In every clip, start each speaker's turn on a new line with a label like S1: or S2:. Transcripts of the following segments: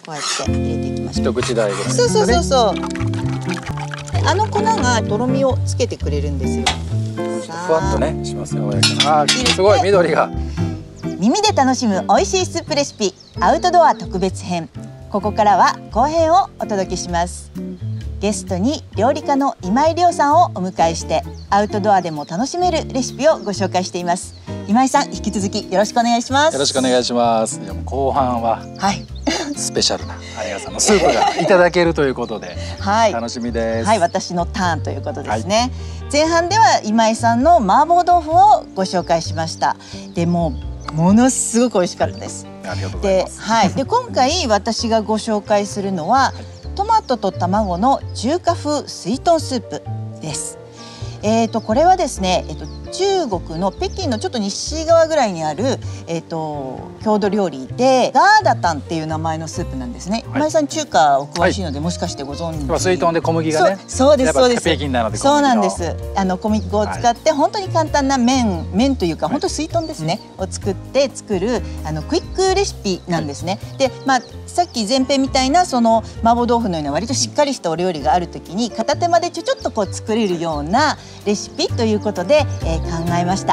S1: こうやって入れていきましょう。
S2: 一口大ぐらい。
S1: そうそうそうそう。あの粉がとろみをつけてくれるんですよ。
S2: ふわっとねしますよ。あ、すごい緑が。
S1: 耳で楽しむ美味しいスープレシピアウトドア特別編。ここからは後編をお届けします。ゲストに料理家の今井亮さんをお迎えしてアウトドアでも楽しめるレシピをご紹介しています。今井さん、引き続きよろしくお願いします。
S2: よろしくお願いします。でも後半はスペシャルな有賀さんのスープがいただけるということで、はい、楽しみです。
S1: はい、私のターンということですね。前半では今井さんの麻婆豆腐をご紹介しました。でもものすごく美味しかったです。
S2: ありがとうございます。
S1: で今回私がご紹介するのは、トマトと卵の中華風すいとんスープです。これはですね、中国の北京のちょっと西側ぐらいにある、郷土料理でガーダタンっていう名前のスープなんですね。今井さん中華お詳しいので、もしかしてご存知。
S2: すいとんで小麦がね。
S1: そうですそうです。
S2: 北京なので
S1: そうなんです。小麦粉を使って本当に簡単な麺というか、本当すいとんですね、を作るクイックレシピなんですね。で、さっき前編みたいなその麻婆豆腐のような割としっかりしたお料理があるときに片手間でちょっとこう作れるようなレシピということで、考えました。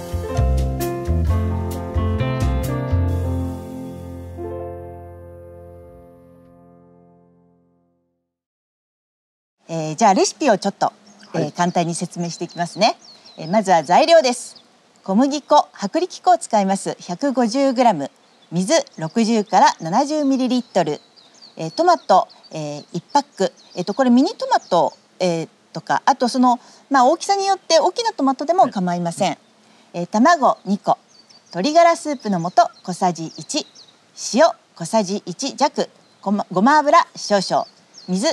S1: じゃあレシピをちょっと、簡単に説明していきますね。まずは材料です。小麦粉、薄力粉を使います。150g、水60から70ml、トマト、1パック、これミニトマト、とか、あとその、大きさによって大きなトマトでも構いません。卵2個、鶏ガラスープの素小さじ1、塩小さじ1弱、ごま油少々、水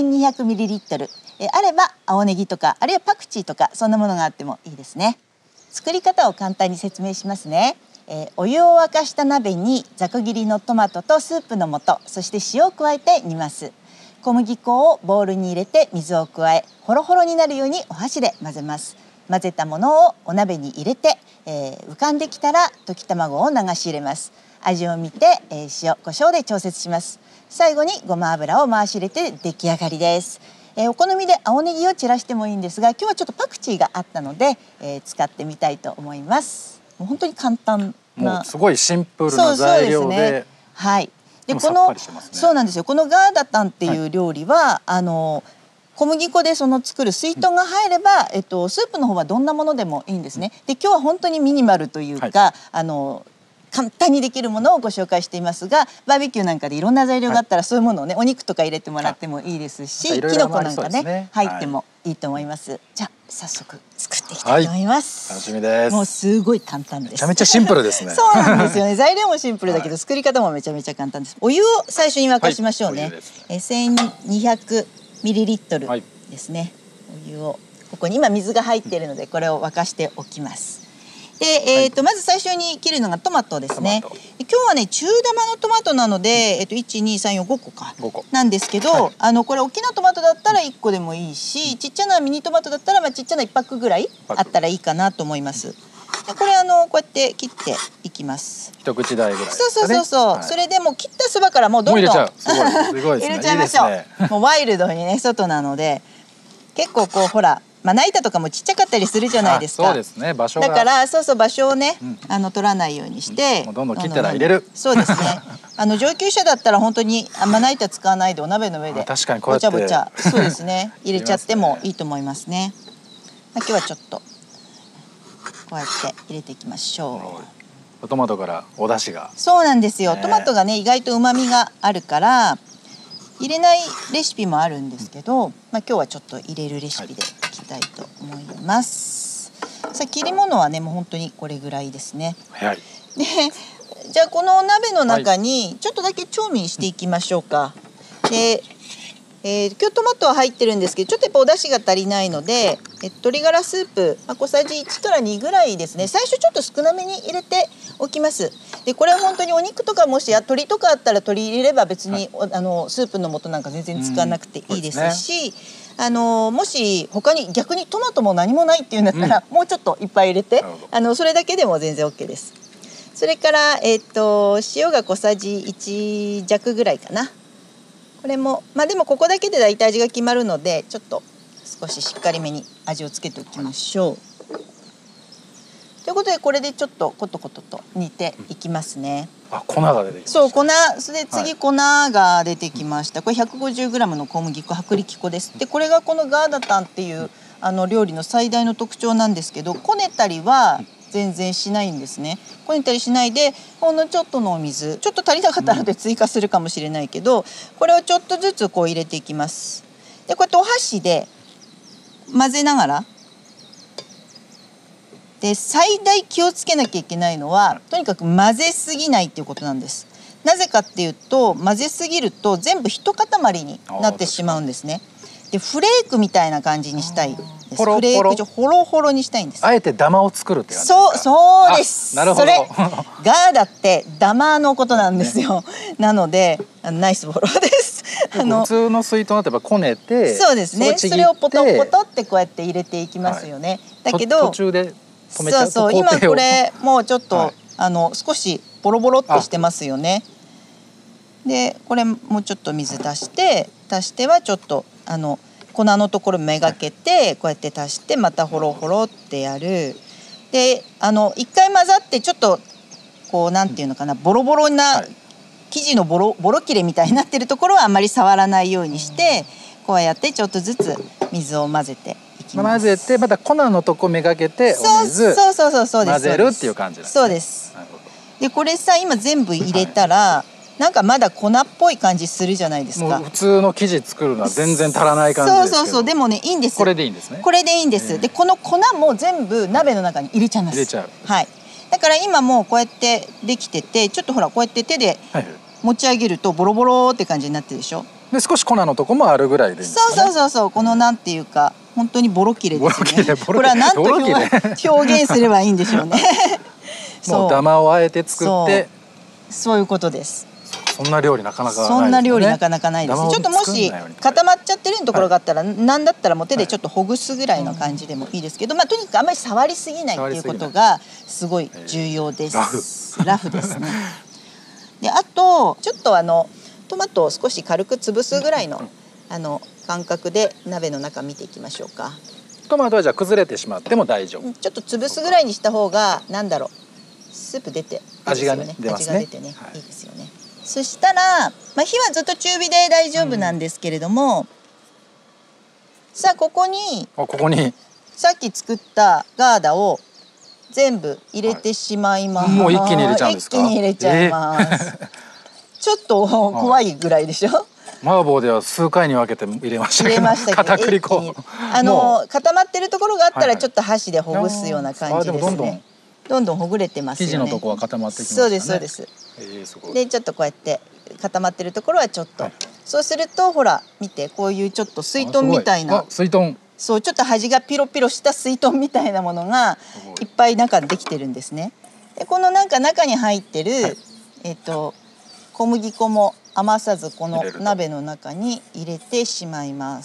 S1: 1200ml、あれば青ネギとか、あるいはパクチーとか、そんなものがあってもいいですね。作り方を簡単に説明しますね。お湯を沸かした鍋にざく切りのトマトとスープの素、そして塩を加えて煮ます。小麦粉をボウルに入れて水を加え、ホロホロになるようにお箸で混ぜます。混ぜたものをお鍋に入れて、浮かんできたら溶き卵を流し入れます。味を見て、塩コショウで調節します。最後にごま油を回し入れて出来上がりです。お好みで青ネギを散らしてもいいんですが、今日はちょっとパクチーがあったので、使ってみたいと思います。もう本当に簡単な、
S2: もうすごいシンプルな材料で、
S1: はい。で
S2: そう
S1: なんですよ。このガーダタンっていう料理は、小麦粉で作るすいとんが入れば、スープの方はどんなものでもいいんですね。で今日は本当にミニマルというか、簡単にできるものをご紹介していますが、バーベキューなんかでいろんな材料があったら、そういうものをね、お肉とか入れてもらってもいいですし、キノコなんかね入ってもいいと思います。じゃあ早速作っていきたいと思います。
S2: 楽しみです。
S1: もうすごい簡単です。
S2: めちゃめちゃシンプルですね。
S1: そうなんですよね。材料もシンプルだけど、作り方もめちゃめちゃ簡単です。お湯を最初に沸かしましょうね。1200ml ですね。お湯をここに今水が入っているので、これを沸かしておきます。で、まず最初に切るのがトマトですね。今日はね、中玉のトマトなので、1、2、3、4、5個かなんですけど、これ大きなトマトだったら1個でもいいし、ちっちゃなミニトマトだったら、ちっちゃな1パックぐらいあったらいいかなと思います。でこれこうやって切っていきます。
S2: 一口大ぐらい。
S1: そう。それでもう切ったそばからもうどんどん入れちゃいましょう。もうワイルドにね、外なので、結構こうほら。まな板とかもちっちゃかったりするじゃないですか。
S2: そうですね。場所が。
S1: だから場所をね、取らないようにして、
S2: どんどん切ったら入れる。
S1: そうですね。上級者だったら本当にまな板使わないでお鍋の上で
S2: 確かにこうやって
S1: ぼちゃぼちゃ、そうですね、入れちゃってもいいと思いますね。今日はちょっとこうやって入れていきましょ
S2: う。トマトからお出汁が。
S1: そうなんですよ。トマトがね、意外と旨味があるから入れないレシピもあるんですけど、今日はちょっと入れるレシピでいきたいと思います。さあ切り物はね、もう本当にこれぐらいですね。で、じゃあこのお鍋の中にちょっとだけ調味していきましょうか。で、今日トマトは入ってるんですけど、ちょっとやっぱお出汁が足りないので、鶏ガラスープ、小さじ1から2ぐらいですね。最初ちょっと少なめに入れておきます。でこれは本当にお肉とかもし鶏とかあったら鶏入れれば別に、スープの素なんか全然使わなくていいですし、もし他に逆にトマトも何もないっていうんだったら、もうちょっといっぱい入れて、それだけでも全然 OK です。 それから塩が小さじ1弱ぐらいかな。これもでもここだけで大体味が決まるので、ちょっと少ししっかりめに味をつけておきましょう。ということでこれでちょっとコトコトと煮ていきますね。
S2: 粉が出てきました。
S1: そう、粉。それで次粉が出てきました。これ 150g の小麦粉、薄力粉です。でこれがこのガーダタンっていう料理の最大の特徴なんですけど、こねたりは全然しないんですね。こねたりしないで、ほんのちょっとのお水、ちょっと足りなかったので追加するかもしれないけど、これをちょっとずつこう入れていきます。でこうやってお箸で混ぜながら、で最大気をつけなきゃいけないのは、とにかく混ぜすぎないっていうことなんです。なぜかっていうと、混ぜすぎると全部一塊になってしまうんですね。でフレークみたいな感じにしたいです。フレーク状、ホロホロにしたいんです。
S2: あえてダマを作るって感じですか？
S1: そうです。
S2: なるほど。
S1: それガーダってダマのことなんですよ。なのでナイスフォローです。
S2: 普通の水筒だとやっぱこねて、
S1: そうですね。それをポトポトってこうやって入れていきますよね。だけど
S2: 途中で止めちゃうと、
S1: そう今これもうちょっと、少しボロボロってしてますよね。でこれもうちょっと水足してはちょっと粉のところめがけてこうやって足して、またホロホロってやる。で一回混ざってちょっとこうなんていうのかな、ボロボロな生地のボロ切れみたいになってるところはあんまり触らないようにして、こうやってちょっとずつ水を混ぜていきます。
S2: 混ぜてまた粉のとこめがけてお水混ぜるっていう感じなんですね。
S1: そうです。でこれさ、今全部入れたら、なんかまだ粉っぽい感じするじゃないですか。
S2: もう普通の生地作るのは全然足らない感じですけど。
S1: そうでもね、いいんです。
S2: これでいいんですね。
S1: これでいいんです。でこの粉も全部鍋の中に入れちゃいます。
S2: 入れちゃう。
S1: はい。だから今もうこうやってできてて、ちょっとほらこうやって手で持ち上げるとボロボロって感じになってるでしょ。
S2: で少し粉のとこもあるぐらいでいいんですね。
S1: そうこのなんていうか本当にボロ切れですよね。これは何と表現すればいいんでしょうね。
S2: もうダマをあえて作って。
S1: そういうことです。
S2: そんな料理なかなかないですね。
S1: そんな料理なかなかないですね。ちょっともし固まっちゃってるところがあったら、なんだったらもう手でちょっとほぐすぐらいの感じでもいいですけど、とにかくあんまり触りすぎないっていうことがすごい重要です。ラフですね。であとちょっとトマトを少し軽く潰すぐらいの感覚で鍋の中見ていきましょうか。
S2: トマトはじゃあ崩れてしまっても大丈夫。
S1: ちょっと潰すぐらいにした方がなんだろう、スープ出て
S2: 味がね出ますね。
S1: 味が出てね、いいですよね。そしたら、火はずっと中火で大丈夫なんですけれども、さあここにさっき作ったガーダを全部入れてしまいます。
S2: もう一気に入れちゃうんですか？
S1: 一気に入れちゃいます。ちょっと怖いぐらいでしょ。
S2: 麻婆では数回に分けて入れましたけど、片栗粉
S1: 固まってるところがあったらちょっと箸でほぐすような感じですね。どんどんほぐれてますよね。
S2: 生地のとこは固まってきますね。
S1: そうです。でちょっとこうやって固まってるところはちょっと、そうするとほら見て、こういうちょっと水豚みたいな、
S2: 水豚、
S1: そうちょっと端がピロピロした水豚みたいなものがいっぱい中できてるんですね。でこの中に入ってる、小麦粉も余さずこの鍋の中に入れてしまいます。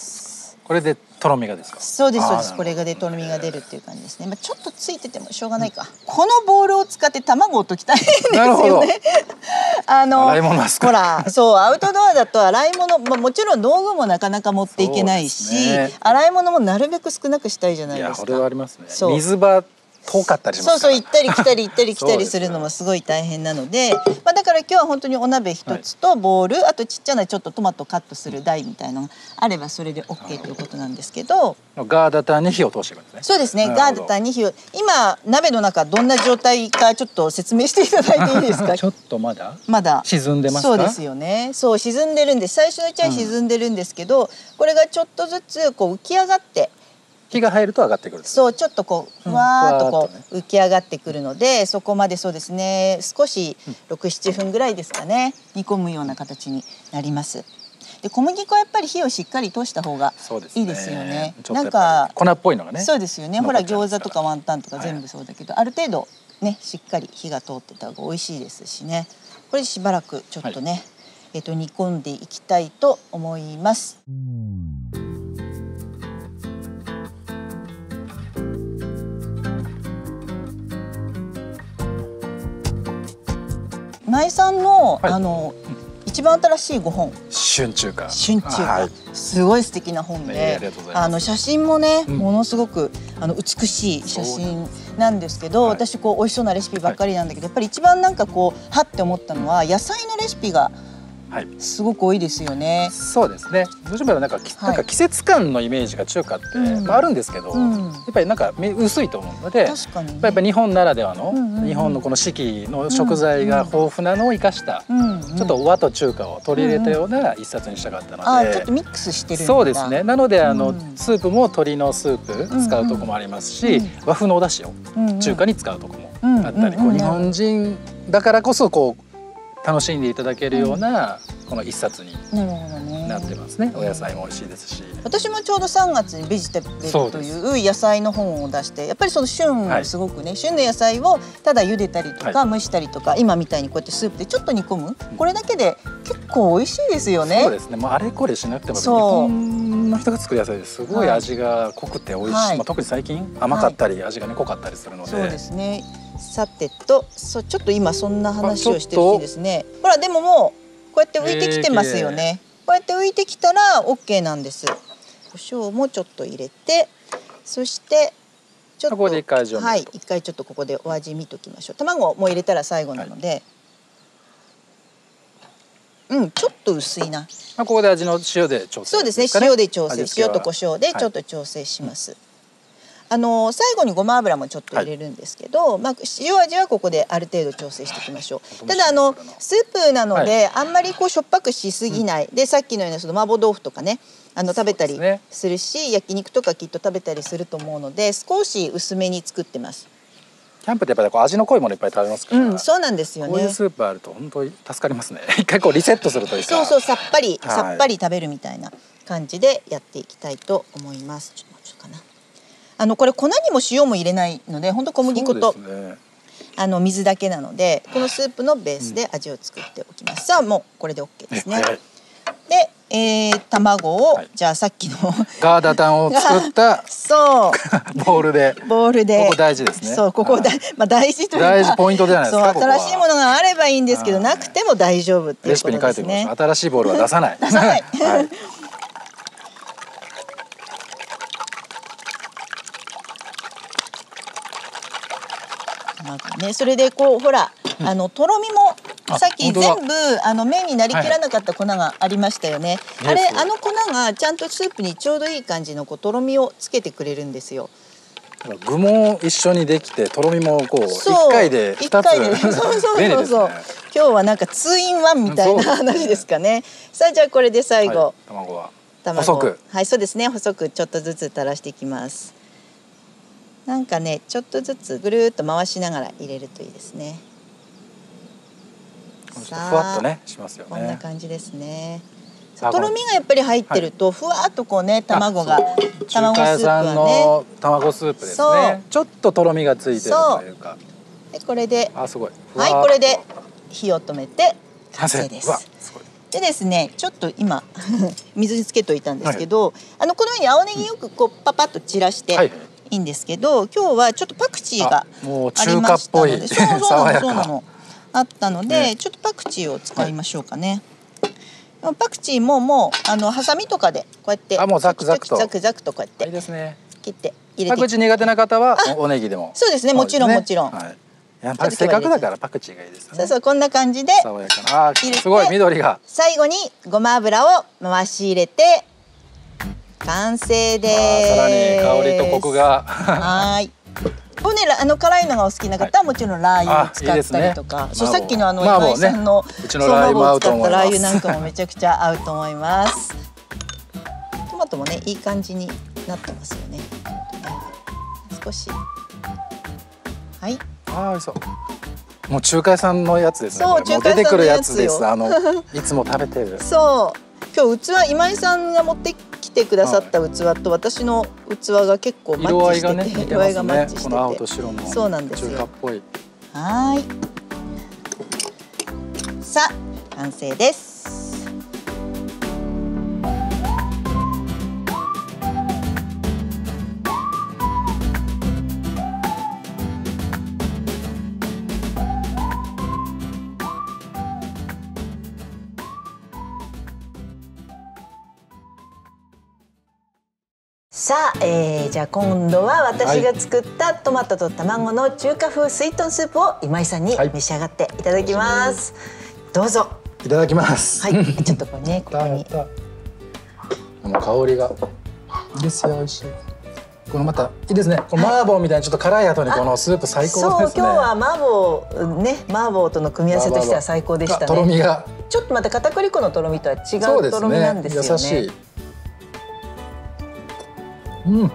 S2: これでとろみがですか？
S1: そうです。これがでとろみが出るっていう感じですね。ちょっとついててもしょうがないか。このボウルを使って卵を溶きたいんですよね。
S2: 洗い物ですか？
S1: ほら、そうアウトドアだと洗い物、もちろん道具もなかなか持っていけないし、洗い物もなるべく少なくしたいじゃないですか。
S2: いや、これはありますね。水場遠かったりしますから。
S1: 行ったり来たりするのもすごい大変なので、だから今日は本当にお鍋一つとボウル、あとちっちゃなちょっとトマトカットする台みたいなのがあればそれで OK ということなんですけど、
S2: ガーダタンに火を通していくんですね。
S1: そうですね。ガーダタンに火を、今鍋の中どんな状態かちょっと説明していただいていいですか？
S2: ちょっとまだ沈んでますか？
S1: そうですよね。そう沈んでるんです。最初のうちは沈んでるんですけど、これがちょっとずつこう浮き上がって、
S2: 火が入ると上がってくる。
S1: そうちょっとこうふわーっとこう浮き上がってくるので、そこまでそうですね、少し6、7分ぐらいですかね、煮込むような形になります。で小麦粉はやっぱり火をしっかり通した方がいいですよね。
S2: なんか粉っぽいのがね。
S1: そうですよね。ほら餃子とかワンタンとか全部そうだけど、ある程度ねしっかり火が通ってた方が美味しいですしね。これでしばらくちょっとね、煮込んでいきたいと思います。 今井さんの、一番新しい5本
S2: 春中華、
S1: すごい素敵な本で、写真もね、ものすごく美しい写真なんですけど、私こう美味しそうなレシピばっかりなんだけど、やっぱり一番なんかこうはって思ったのは野菜のレシピがすごく多いですよね。
S2: そうですね。どうしてもなんか季節感のイメージが中華ってあるんですけど、やっぱりなんか薄いと思うので、やっぱり日本ならではの日本のこの四季の食材が豊富なのを生かしたちょっと和と中華を取り入れたような一冊にしたかったので、
S1: ちょっとミックスしてるんだ。
S2: そうですね。なのでスープも鶏のスープ使うとこもありますし、和風のお出汁を中華に使うとこもあったり、日本人だからこそこう楽しんでいただけるようなこの一冊になってますね。お野菜も美味しいですし、
S1: 私もちょうど3月にベジタブルという野菜の本を出して、やっぱりその旬すごくね、旬の野菜をただ茹でたりとか蒸したりとか、今みたいにこうやってスープでちょっと煮込む、これだけで結構美味しいですよね。
S2: そうですね。もうあれこれしなくても日本の人が作る野菜ですごい味が濃くて美味しい。特に最近甘かったり味がね濃かったりするので。
S1: そうですね。さてと、ちょっと今そんな話をしてるしですね。ほらでももうこうやって浮いてきてますよね。こうやって浮いてきたら OK なんです。胡椒もちょっと入れて、そしてちょっと
S2: ここで一回
S1: 一回ちょっとここでお味見ときましょう。卵も入れたら最後なので、ちょっと薄いな。
S2: ここで味の塩で調整。
S1: そうですね。塩で調整、塩と胡椒でちょっと調整します。最後にごま油もちょっと入れるんですけど、塩味はここである程度調整していきましょう。ただスープなので、あんまりこうしょっぱくしすぎない、でさっきのようなその麻婆豆腐とかね食べたりするし、焼肉とかきっと食べたりすると思うので、少し薄めに作ってます。
S2: キャンプってやっぱり味の濃いものいっぱい食べますから、
S1: そうなんですよね。
S2: こういうスープあると本当に助かりますね。一回こうリセットするというか、
S1: そうさっぱり食べるみたいな感じでやっていきたいと思います。ちょっとかな。これ粉にも塩も入れないので、本当小麦粉と、水だけなので、このスープのベースで味を作っておきます。さあもうこれで OK ですね。で、卵を、じゃあさっきの
S2: ガーダタンを作ったボウルでここ大事ですね。
S1: そうここ大事というか
S2: 大事ポイントじゃないですか。
S1: 新しいものがあればいいんですけど、なくても大丈夫っていうことですね。
S2: レシピに書いておきましょう。新しいボウルは出さない。出さない。
S1: それでこうほらとろみもさっき全部麺になりきらなかった粉がありましたよね。粉がちゃんとスープにちょうどいい感じのとろみをつけてくれるんですよ。
S2: 具も一緒にできてとろみもこう一回で2つ便利ですね。
S1: 今日はなんか2 in 1みたいな話ですかね。さあじゃあこれで最後、
S2: 卵は細く、
S1: そうですね、細くちょっとずつ垂らしていきます。なんかね、ちょっとずつぐるっと回しながら入れるといいですね。
S2: ふわっとねしますよね。
S1: こんな感じですね。とろみがやっぱり入ってるとふわっとこうね、卵スープはね、
S2: 卵スープですね。ちょっととろみがついてるというか。
S1: これで、
S2: すごい。
S1: これで火を止めて完成です。でですね、ちょっと今水につけといたんですけど、このように青ネギよくこうパパッと散らしていいんですけど、今日はちょっとパクチーがありましたので、そうなのあったので、ちょっとパクチーを使いましょうかね。パクチーももうハサミとかでこうやって
S2: ザクザク
S1: とこうやって切って入れて。
S2: パクチー苦手な方はおネギでも。
S1: そうですね、もちろんもちろん。
S2: やっぱりせっかくだからパクチーがいいですね。
S1: そうこんな感じで
S2: 爽やかな。すごい緑が。
S1: 最後にごま油を回し入れて完成です。
S2: さらに香りとコクが。
S1: もうね、辛いのがお好きな方はもちろんラー油を使ったりとか、さっきの今井さんのそのラー油を使ったラー油なんかもめちゃくちゃ合うと思います。トマトもね、いい感じになってますよね。少し。はい。
S2: 美味しそう。もう中華屋さんのやつですね。もう出てくるやつです。いつも食べてる。
S1: そう。今日器、今井さんが持ってきてくださった器と私の器が結構マッチしてて、色合いがマッチしてて、
S2: この青と白の
S1: そうなんですよ。
S2: 中華っぽい。
S1: さあ完成です。 さあ、じゃあ今度は私が作ったトマトと卵の中華風スイートンスープを今井さんに召し上がっていただきます。どうぞ。
S2: いただきます。
S1: はい、ちょっとこれね、ここに。
S2: もう香りがいいですよ、美味しい。このまたいいですね。この麻婆みたいにちょっと辛い後にこのスープ最高ですね。
S1: そう、今日は麻婆との組み合わせとしては最高でしたね。
S2: とろみが
S1: ちょっとまた片栗粉のとろみとは違うとろみなんですよね。
S2: 優しい。うん。優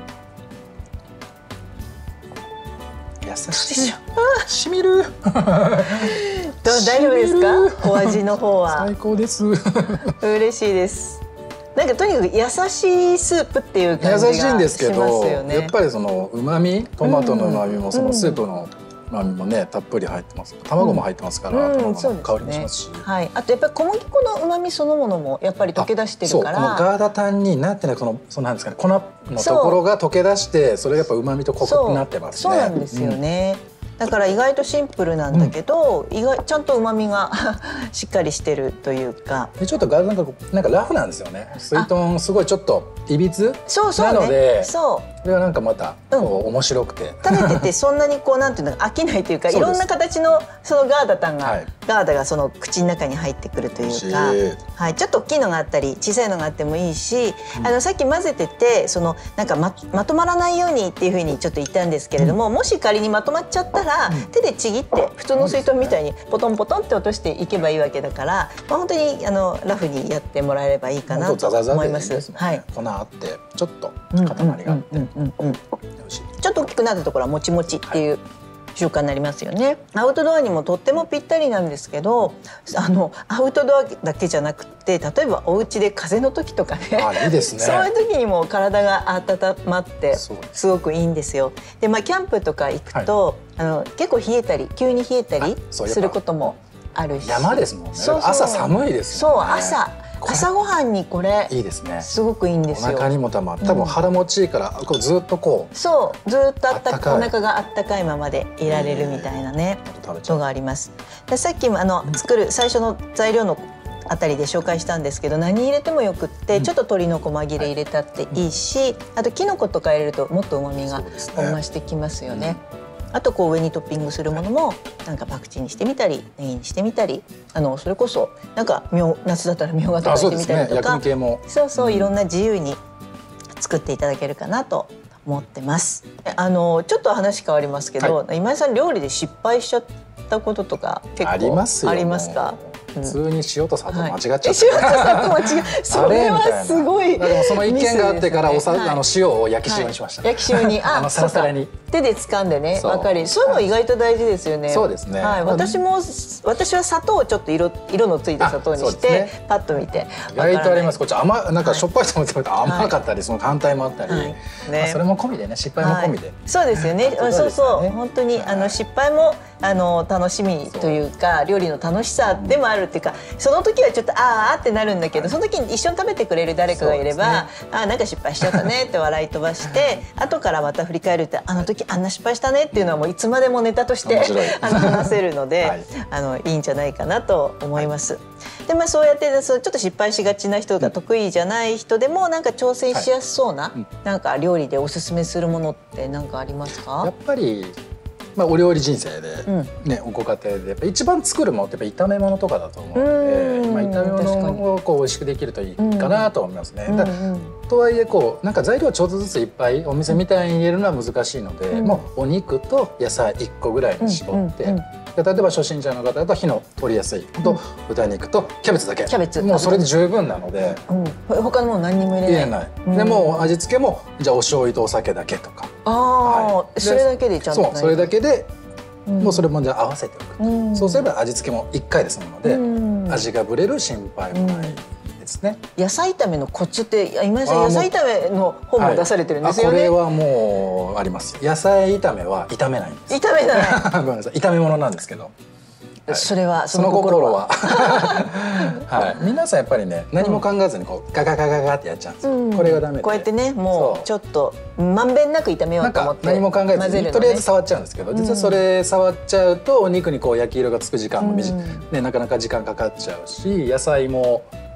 S2: しい。しみる。
S1: 大丈夫ですか？お味の方は。
S2: 最高です。
S1: 嬉しいです。なんかとにかく優しいスープっていう感じがしますよね。優しいんですけど、
S2: やっぱりその旨味、トマトの旨味もそのスープの旨味もねたっぷり入ってます。卵も入ってますから、卵の香りもしますし。
S1: はい。あとやっぱり小麦粉の旨味そのものもやっぱり溶け出してるから。
S2: そう、このガーダタンになってないそのなんですかね、粉のところが溶け出して、それがやっぱ旨味とコクになってますね。
S1: そうなんですよね。だから意外とシンプルなんだけど、ちゃんと旨味がしっかりしてるというか。
S2: でちょっとガードなんかラフなんですよね。スイートンすごいちょっといびつなので、それはなんかまた面白くて、
S1: 食べててそんなにこうなんていうの飽きないというか、いろんな形のそのガーダがその口の中に入ってくるというか、はい、ちょっと大きいのがあったり小さいのがあってもいいし、さっき混ぜててそのなんかまとまらないようにっていうふうにちょっと言ったんですけれども、もし仮にまとまっちゃったら手でちぎって普通のスイートンみたいにポトンポトンって落としていけばいいわけだから、本当にラフにやってもらえればいいかなと思います。はい。
S2: 粉あってちょっと塊があって、
S1: ちょっと大きくなったところはもちもちっていう習慣になりますよね。アウトドアにもとってもぴったりなんですけど、アウトドアだけじゃなくて、例えばお家で風邪の時とかね、
S2: いいですね。
S1: そういう時にも体が温まってすごくいいんですよ。で、キャンプとか行くと、結構冷えたり急に冷えたりすることもあるし、
S2: 山ですもんね。朝寒いです
S1: もんね。そう、朝ごはんにこれ
S2: いいですね。
S1: すごくいいんですよ。
S2: お腹にも多分腹持ちいいからこうずっとこう、
S1: そうずっとお腹があったかいままでいられるみたいなねことがあります。でさっきも作る最初の材料のあたりで紹介したんですけど、何入れてもよくって、ちょっと鶏の細切れ入れたっていいし、あときのことか入れるともっと旨味が増してきますよね。あとこう上にトッピングするものもなんかパクチーにしてみたりネギにしてみたり、それこそなんか夏だったらみょうがとかしてみたりとか、そういろんな自由に作っていただけるかなと思ってます。ちょっと話変わりますけど、今井さん料理で失敗しちゃったこととか結構ありますか？
S2: 普通に塩と砂糖間違っちゃった。
S1: 塩と砂糖間違え。それはすごい。
S2: でもその一件があってから塩を焼き塩にしました。
S1: 焼き塩に
S2: サラサラに
S1: 手で掴んでね、分かり。そういうの意外と大事ですよね。
S2: そうですね。
S1: はい、私は砂糖をちょっと色のついた砂糖にしてパッと見て。
S2: 意外とあります。こっちなんかしょっぱいと思って甘かったり、その反対もあったり、それも込みでね、失敗も込みで。
S1: そうですよね。そう本当に失敗も楽しみというか、料理の楽しさでもあるっていうか、その時はちょっとってなるんだけど、その時に一緒に食べてくれる誰かがいれば、なんか失敗しちゃったねって笑い飛ばして後からまた振り返ると、あの時あんな失敗したねっていうのはもういつまでもネタとして話せるので、いいんじゃないかなと思います。でそうやってちょっと失敗しがちな人が得意じゃない人でもなんか挑戦しやすそうな、なんか料理でおすすめするものって何かありますか？
S2: やっぱりお料理人生でご家庭でやっぱ一番作るものってやっぱ炒め物とかだと思うので、炒め物を美味しくできるといいかなと思いますね。とはいえなんか材料ちょっとずついっぱいお店みたいに入れるのは難しいので、もうお肉と野菜1個ぐらいに絞って、例えば初心者の方だと火の通りやすい豚肉とキャベツだけ、もうそれで十分なので、
S1: 他のもの何にも入れない。
S2: でも味付けもじゃあお醤油とお酒だけとか、
S1: それだけでちゃんと、
S2: それだけでもうそれもじゃあ合わせておく。そうすれば味付けも1回で済むので、味がぶれる心配もないですね。
S1: 野菜炒めのコツって、今井さん野菜炒めの本も出されてるんですよね。
S2: これはもうあります。野菜炒めは炒めないんです。
S1: 炒めない。
S2: ごめんなさい、炒め物なんですけど。
S1: それは
S2: その心ははい、皆さんやっぱりね、何も考えずにガガガガガってやっちゃうんですよ。これがダメで、
S1: こうやってね、もうちょっとまんべんなく炒めようと思って
S2: 何も考えずにとりあえず触っちゃうんですけど、実はそれ触っちゃうとお肉に焼き色がつく時間もなかなか時間かかっちゃうし、野菜も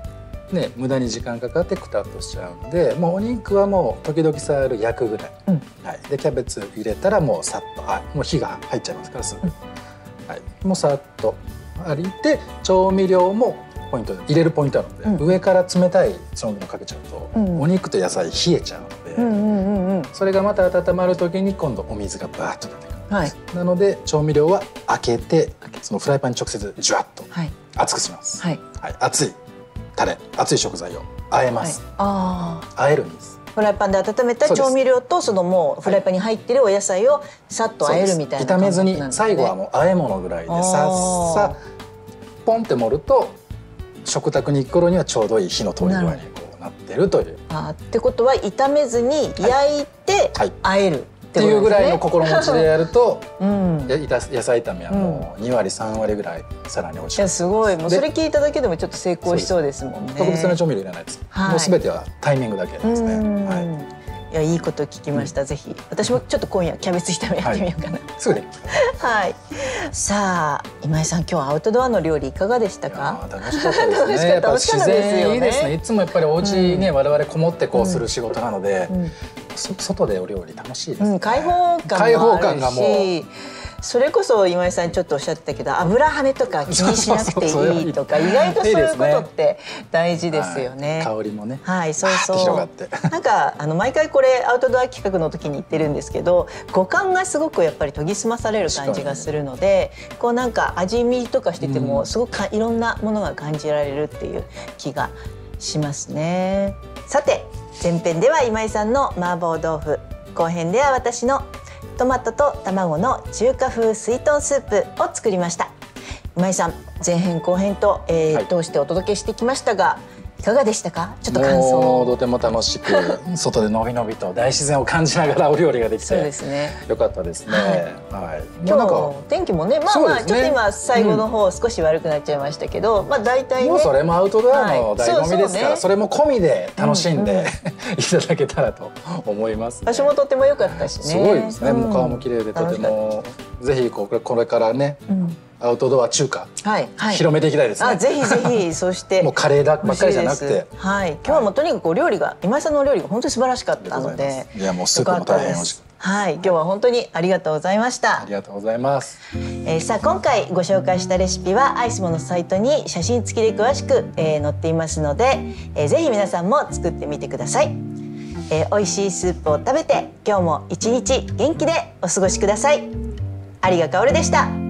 S2: ね、無駄に時間かかってくたっとしちゃうんで、もうお肉はもう時々触る焼くぐらい、はい、でキャベツ入れたらもうさっと、もう火が入っちゃいますからすぐ、はい、もうさっとありて、調味料もポイント入れるポイントなので、上から冷たい調味料かけちゃうと、お肉と野菜冷えちゃうので、それがまた温まる時に今度お水がバーッと出てくるんです、なので調味料は開けてそのフライパンに直接ジュワッと熱くします、熱いタレ、熱い食材を和えます、和えるんです。
S1: フライパンで温めた調味料とそのもうフライパンに入ってるお野菜をさっと和えるみたいな
S2: 感じなんですね。炒めずに最後はもう和え物ぐらいでさっさポンって盛ると食卓に行く頃にはちょうどいい火の通り具合にこうなってるという。
S1: ってことは炒めずに焼いて和える
S2: っていうぐらいの心持ちでやると、野菜炒めはもう2割3割ぐらいさらに美味しい。
S1: いやすごい、もうそれ聞いただけでもちょっと成功しそうですもんね。
S2: 特別な調味料いらないです。もうすべてはタイミングだけですね。
S1: いやいいこと聞きました。ぜひ私もちょっと今夜キャベツ炒めやってみようかな。
S2: すぐで。
S1: はい。さあ今井さん、今日はアウトドアの料理いかがでしたか？
S2: 楽しかったですね。やっぱ自然いいですね。いつもやっぱりお家ね我々こもってこうする仕事なので、外でお料理楽しいですね。
S1: 開放感がもう。それこそ今井さんちょっとおっしゃってたけど、油はねとか気にしなくていいとか、意外とそういうことって大事ですよね。
S2: 香りもね、
S1: そうそう。なんか毎回これアウトドア企画の時に言ってるんですけど、五感がすごくやっぱり研ぎ澄まされる感じがするので、こうなんか味見とかしててもすごくいろんなものが感じられるっていう気がしますね。さて前編では今井さんの麻婆豆腐、後編では私のトマトと卵の中華風すいとんスープを作りました。今井さん、前編後編と、通してお届けしてきましたが、いかがでしたか？ちょっと感想を。
S2: とても楽しく外でのびのびと大自然を感じながらお料理ができてよかったですね。
S1: 今日天気もね、まあまあちょっと今最後の方少し悪くなっちゃいましたけど、まあ大体ね、
S2: もうそれもアウトドアの醍醐味ですから、それも込みで楽しんでいただけたらと思います。
S1: 場所もとても良かったしね。
S2: すごいですね。もう顔も綺麗でとても、ぜひこれからね。アウトドア中華、広めていきたいですね。
S1: ぜひぜひ。そして
S2: もうカレーばっかりじゃなくて、
S1: 今日はもうとにかくお料理が、今井さんのお料理が本当に素晴らしかったので、
S2: いやもうスープも大変美味しく、
S1: 今日は本当にありがとうございました。
S2: ありがとうございます。
S1: さあ今回ご紹介したレシピはアイスモのサイトに写真付きで詳しく載っていますので、ぜひ皆さんも作ってみてください。美味しいスープを食べて今日も一日元気でお過ごしください。有賀かおるでした。